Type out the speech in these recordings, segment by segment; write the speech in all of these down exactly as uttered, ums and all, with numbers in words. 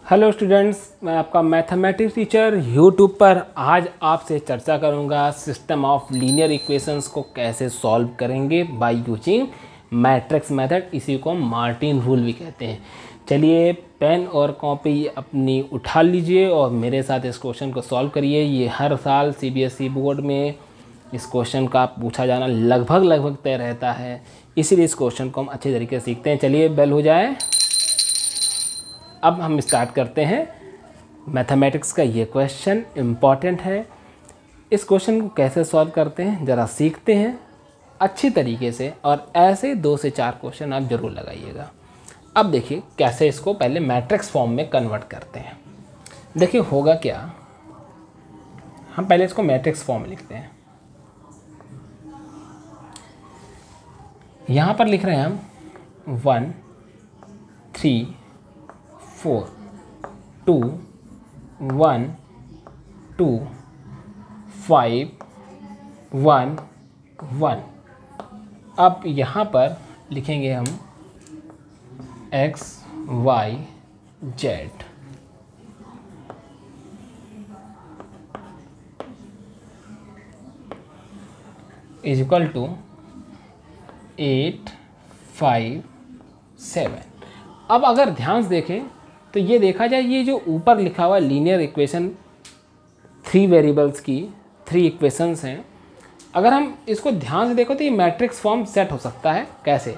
Hello students, मैं आपका mathematics teacher YouTube पर आज आपसे चर्चा करूंगा सिस्टम ऑफ लीनियर इक्वेशंस को कैसे सॉल्व करेंगे बाय यूजिंग मैट्रिक्स मेथड। इसी को मार्टिन रूल भी कहते हैं। चलिए पेन और कॉपी अपनी उठा लीजिए और मेरे साथ इस क्वेश्चन को सॉल्व करिए। ये हर साल सीबीएसई बोर्ड में इस क्वेश्चन का पूछा जाना लगभग लगभग तय रहता है, इसीलिए इस क्वेश्चन को हम अच्छे तरीके से सीखते हैं। चलिए बेल हो जाए, अब हम स्टार्ट करते हैं। मैथमेटिक्स का ये क्वेश्चन इम्पॉर्टेंट है। इस क्वेश्चन को कैसे सॉल्व करते हैं ज़रा सीखते हैं अच्छी तरीके से, और ऐसे दो से चार क्वेश्चन आप ज़रूर लगाइएगा। अब देखिए कैसे इसको पहले मैट्रिक्स फॉर्म में कन्वर्ट करते हैं। देखिए होगा क्या, हम पहले इसको मैट्रिक्स फॉर्म में लिखते हैं। यहाँ पर लिख रहे हैं हम one three four two one two five one one. अब यहाँ पर लिखेंगे हम X Y Z. Is equal to eight five seven. अब अगर ध्यान से देखें तो ये देखा जाए, ये जो ऊपर लिखा हुआ लीनियर इक्वेशन थ्री वेरिएबल्स की थ्री इक्वेशंस हैं, अगर हम इसको ध्यान से देखो तो ये मैट्रिक्स फॉर्म सेट हो सकता है। कैसे?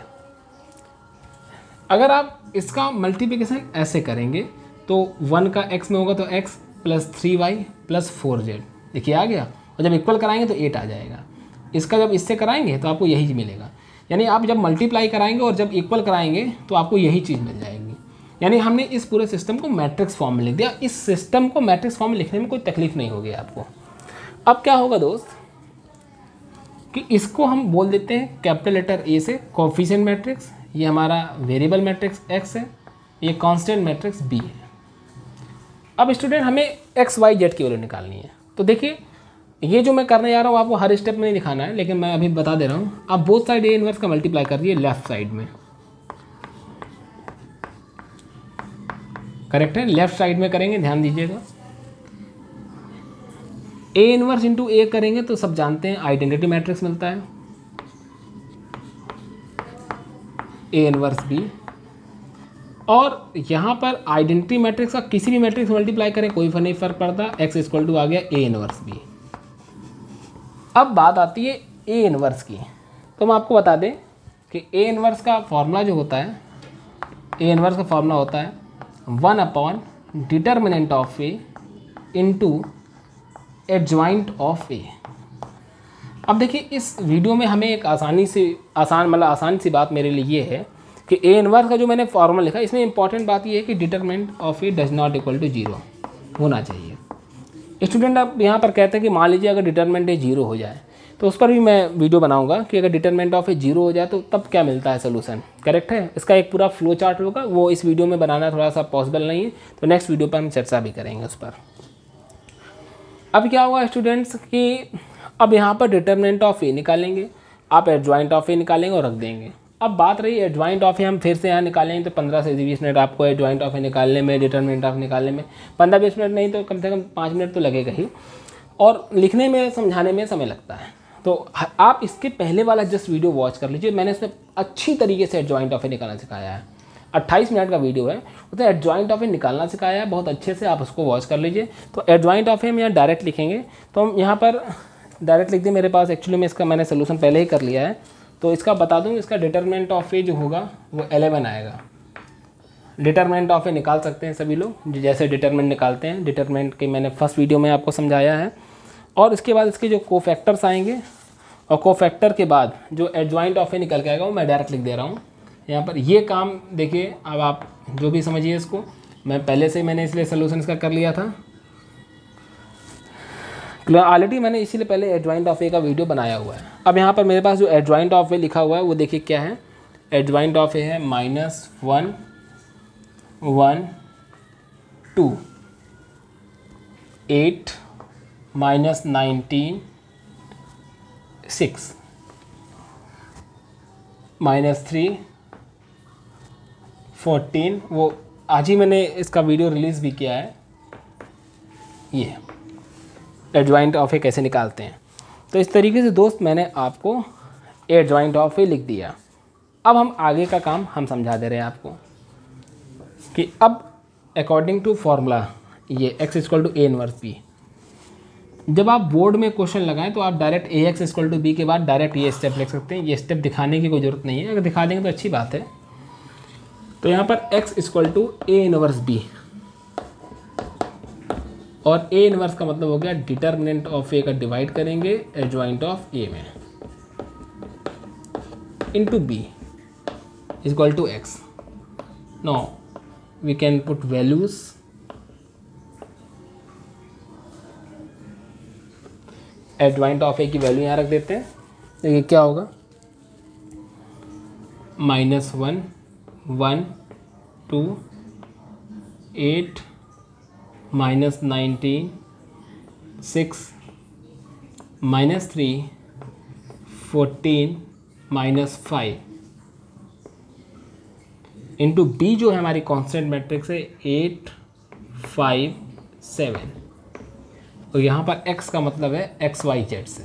अगर आप इसका मल्टीप्लिकेशन ऐसे करेंगे तो वन का एक्स में होगा तो X plus three Y plus four Z, देखिए आ गया। और जब इक्वल कराएंगे तो एट आ जाएगा। इसका जब इससे कराएंगे तो आपको यही मिलेगा। यानी आप जब मल्टीप्लाई कराएंगे और जब इक्वल कराएंगे तो आपको यही चीज़ मिल जाएगी। यानी हमने इस पूरे सिस्टम को मैट्रिक्स फॉर्म में लिख दिया। इस सिस्टम को मैट्रिक्स फॉर्म में लिखने में कोई तकलीफ नहीं होगी आपको। अब क्या होगा दोस्त कि इसको हम बोल देते हैं कैपिटल लेटर ए से कोएफिशिएंट मैट्रिक्स। ये हमारा वेरिएबल मैट्रिक्स एक्स है, ये कांस्टेंट मैट्रिक्स बी है। अब स्टूडेंट हमें एक्स वाई जेड की वैल्यू निकालनी है। तो देखिए ये जो मैं करने जा रहा हूँ आपको हर स्टेप में नहीं दिखाना है, लेकिन मैं अभी बता दे रहा हूँ। आप बोथ साइड ए इनवर्स का मल्टीप्लाई कर दिए लेफ्ट साइड में, करेक्ट है। लेफ्ट साइड में करेंगे, ध्यान दीजिएगा। ए इनवर्स इंटू ए करेंगे तो सब जानते हैं आइडेंटिटी मैट्रिक्स मिलता है, ए इनवर्स बी। और यहाँ पर आइडेंटिटी मैट्रिक्स का किसी भी मैट्रिक्स मल्टीप्लाई करें कोई नहीं फर्क पड़ता, एक्स इक्वल टू आ गया ए इनवर्स बी। अब बात आती है ए इनवर्स की। तो हम आपको बता दें कि ए इनवर्स का फॉर्मूला जो होता है, ए इनवर्स का फॉर्मूला होता है one upon determinant of A into adjoint of A. अब देखिए इस वीडियो में हमें एक आसानी से आसान मतलब आसान सी बात मेरे लिए ये है कि ए इनवर्स का जो मैंने फॉर्मूला लिखा, इसमें इंपॉर्टेंट बात ये है कि determinant of A does not equal to zero होना चाहिए। स्टूडेंट अब यहाँ पर कहते हैं कि मान लीजिए अगर डिटर्मिनेंट ए जीरो हो जाए तो उस पर भी मैं वीडियो बनाऊंगा कि अगर डिटरमिनेंट ऑफ ए जीरो हो जाए तो तब क्या मिलता है सोल्यूशन, करेक्ट है। इसका एक पूरा फ्लो चार्ट होगा, वो इस वीडियो में बनाना थोड़ा सा पॉसिबल नहीं है, तो नेक्स्ट वीडियो पर हम चर्चा भी करेंगे उस पर। अब क्या होगा स्टूडेंट्स कि अब यहाँ पर डिटरमिनेंट ऑफ ए निकालेंगे, आप एडजॉइंट ऑफ ए निकालेंगे और रख देंगे। अब बात रही एडजॉइंट ऑफ ए, हम फिर से यहाँ निकालेंगे तो पंद्रह से बीस मिनट आपको एडजॉइंट ऑफ ए निकालने में, डिटरमिनेंट ऑफ निकालने में पंद्रह बीस मिनट नहीं तो कम से कम पाँच मिनट तो लगेगा ही, और लिखने में समझाने में समय लगता है। तो आप इसके पहले वाला जस्ट वीडियो वॉच कर लीजिए, मैंने इसमें अच्छी तरीके से एडजॉइंट ऑफ ए निकालना सिखाया है। अट्ठाईस मिनट का वीडियो है, उसमें एडजॉइंट ऑफ ए निकालना सिखाया है बहुत अच्छे से, आप उसको वॉच कर लीजिए। तो एडजॉइंट ऑफ ए हम यहाँ डायरेक्ट लिखेंगे, तो हम यहाँ पर डायरेक्ट लिख दें। मेरे पास एक्चुअली में इसका मैंने सोल्यूशन पहले ही कर लिया है, तो इसका बता दूँ। इसका डिटरमिनेंट ऑफ ए जो होगा वो एलेवन आएगा। डिटरमिनेंट ऑफ ए निकाल सकते हैं सभी लोग, जैसे डिटरमिनेंट निकालते हैं। डिटरमिनेंट के मैंने फर्स्ट वीडियो में आपको समझाया है। और इसके बाद इसके जो कोफैक्टर्स आएंगे, और कोफैक्टर के बाद जो एडजॉइंट ऑफ ए निकल के आएगा वो मैं डायरेक्ट लिख दे रहा हूँ यहाँ पर। ये काम देखिए, अब आप जो भी समझिए इसको, मैं पहले से मैंने इसलिए सोल्यूशन इसका कर लिया था ऑलरेडी, मैंने इसीलिए पहले एडजॉइंट ऑफ ए का वीडियो बनाया हुआ है। अब यहाँ पर मेरे पास जो एडजॉइंट ऑफ ए लिखा हुआ है वो देखिए क्या है। एडजॉइंट ऑफ ए है minus one one two eight minus nineteen six minus three fourteen, वो आज ही मैंने इसका वीडियो रिलीज़ भी किया है, ये एडजॉइंट ऑफ ए कैसे निकालते हैं। तो इस तरीके से दोस्त मैंने आपको एडजॉइंट ऑफ ए लिख दिया। अब हम आगे का काम हम समझा दे रहे हैं आपको कि अब अकॉर्डिंग टू फॉर्मूला ये x equal to A inverse B, जब आप बोर्ड में क्वेश्चन लगाएं तो आप direct A X equal to B के बाद डायरेक्ट ये स्टेप लिख सकते हैं। ये स्टेप दिखाने की कोई ज़रूरत नहीं है, अगर दिखा देंगे तो अच्छी बात है। तो यहाँ पर x equal to A inverse B, और ए इनवर्स का मतलब हो गया डिटर्मिनेंट ऑफ ए का डिवाइड करेंगे एडजॉइंट ऑफ ए में into B equal to X. Now we can put values, adjoint of A की वैल्यू यहाँ रख देते हैं। देखिए क्या होगा, minus one one two eight minus nineteen six minus three fourteen minus five into B जो है हमारी कांस्टेंट मैट्रिक्स है एट फाइव सेवन, और यहाँ पर x का मतलब है एक्स वाई जेड से।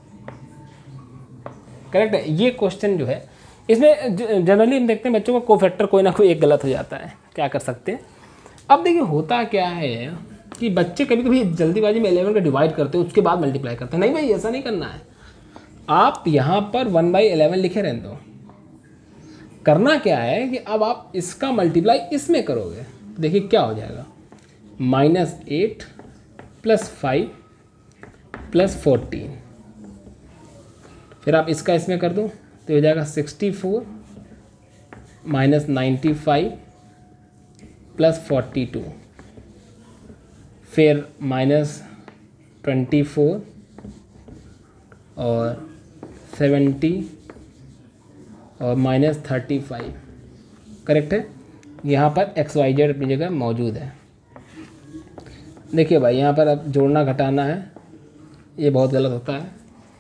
करेक्ट है। ये क्वेश्चन जो है इसमें जनरली हम देखते हैं बच्चों का कोफैक्टर कोई ना कोई एक गलत हो जाता है, क्या कर सकते हैं। अब देखिए होता क्या है कि बच्चे कभी कभी जल्दीबाजी में इलेवन का डिवाइड करते हैं उसके बाद मल्टीप्लाई करते हैं। नहीं भाई, ऐसा नहीं करना है। आप यहाँ पर वन बाई इलेवन लिखे रहने दो। करना क्या है कि अब आप इसका मल्टीप्लाई इसमें करोगे, देखिए क्या हो जाएगा, minus eight plus five plus fourteen, फिर आप इसका इसमें कर दो तो हो जाएगा sixty four minus ninety five plus forty two, फिर माइनस ट्वेंटी फोर और सेवेंटी और माइनस थर्टी फाइव। करेक्ट है। यहाँ पर एक्स वाई जेड अपनी जगह मौजूद है। देखिए भाई यहाँ पर अब जोड़ना घटाना है, ये बहुत गलत होता है।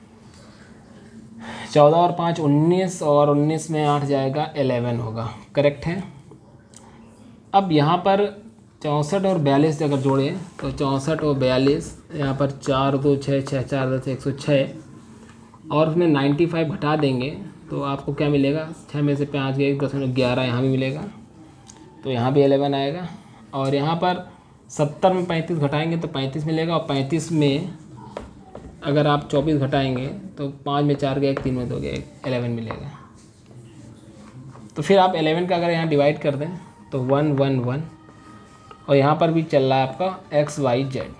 चौदह और पाँच उन्नीस, और उन्नीस में आठ जाएगा एलेवन होगा। करेक्ट है। अब यहाँ पर चौंसठ और बयालीस अगर जोड़ें तो चौंसठ और बयालीस, यहाँ पर चार दो छः, छः चार दस, एक सौ छः, और उसमें नाइन्टी फाइव घटा देंगे तो आपको क्या मिलेगा, छः में से पाँच गए, दस में ग्यारह, यहाँ भी मिलेगा तो यहाँ भी एलेवन आएगा। और यहाँ पर सत्तर में पैंतीस घटाएंगे तो पैंतीस मिलेगा, और पैंतीस में अगर आप चौबीस घटाएंगे तो पाँच में चार गए, तीन में दो गए, एलेवन मिलेगा। तो फिर आप एलेवन का अगर यहाँ डिवाइड कर दें तो वन वन वन, और यहाँ पर भी चल रहा है आपका एक्स वाई जेड।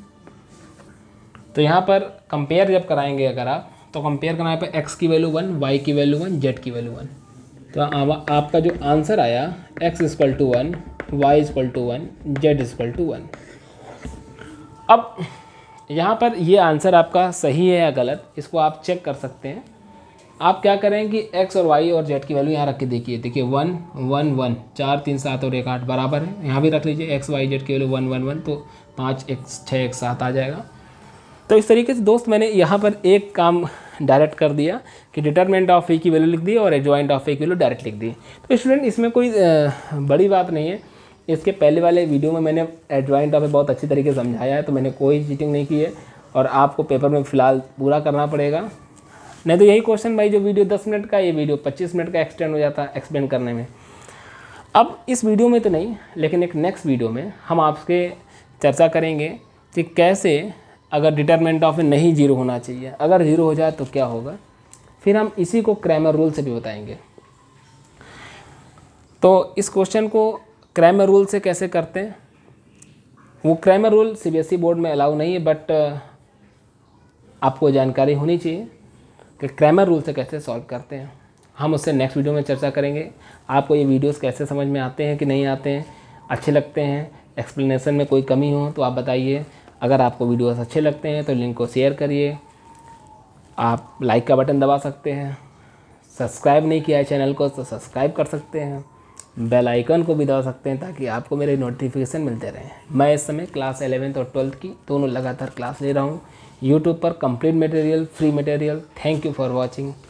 तो यहाँ पर कंपेयर जब कराएंगे अगर आप, तो कंपेयर करना है पे एक्स की वैल्यू वन, वाई की वैल्यू वन, जेड की वैल्यू वन। तो आप, आपका जो आंसर आया X equal to one, Y equal to one, Z equal to one. अब यहाँ पर ये आंसर आपका सही है या गलत, इसको आप चेक कर सकते हैं। आप क्या करें कि एक्स और वाई और जेड की वैल्यू यहाँ रख के देखिए। देखिए वन वन वन, चार तीन सात और एक आठ बराबर है, यहाँ भी रख लीजिए एक्स वाई जेड की वैल्यू वन वन वन, तो पाँच एक छः एक सात आ जाएगा। तो इस तरीके से दोस्त मैंने यहाँ पर एक काम डायरेक्ट कर दिया कि डिटरमिनेंट ऑफ ए की वैल्यू लिख दी और एडजॉइंट ऑफ ए की वैल्यू डायरेक्ट लिख दी। तो स्टूडेंट इसमें कोई बड़ी बात नहीं है। इसके पहले वाले वीडियो में मैंने एडजॉइंट ऑफ ए बहुत अच्छी तरीके से समझाया है, तो मैंने कोई चीटिंग नहीं की है, और आपको पेपर में फ़िलहाल पूरा करना पड़ेगा। नहीं तो यही क्वेश्चन भाई, जो वीडियो दस मिनट का, ये वीडियो पच्चीस मिनट का एक्सटेंड हो जाता है एक्सप्लेन करने में। अब इस वीडियो में तो नहीं, लेकिन एक नेक्स्ट वीडियो में हम आपसे चर्चा करेंगे कि कैसे अगर डिटरमिनेंट ऑफ ए नहीं जीरो होना चाहिए, अगर जीरो हो जाए तो क्या होगा। फिर हम इसी को क्रैमर रूल से भी बताएंगे। तो इस क्वेश्चन को क्रैमर रूल से कैसे करते हैं, वो क्रैमर रूल सीबीएसई बोर्ड में अलाउ नहीं है, बट आपको जानकारी होनी चाहिए कि क्रैमर रूल से कैसे सॉल्व करते हैं। हम उससे नेक्स्ट वीडियो में चर्चा करेंगे। आपको ये वीडियोस कैसे समझ में आते हैं कि नहीं आते हैं, अच्छे लगते हैं, एक्सप्लेनेशन में कोई कमी हो तो आप बताइए। अगर आपको वीडियोस अच्छे लगते हैं तो लिंक को शेयर करिए, आप लाइक का बटन दबा सकते हैं, सब्सक्राइब नहीं किया है चैनल को तो सब्सक्राइब कर सकते हैं, बेल आइकन को भी दबा सकते हैं ताकि आपको मेरे नोटिफिकेशन मिलते रहें। मैं इस समय क्लास एलेवेंथ और ट्वेल्थ की दोनों लगातार क्लास ले रहा हूँ यूट्यूब पर, complete material, free material. Thank you for watching.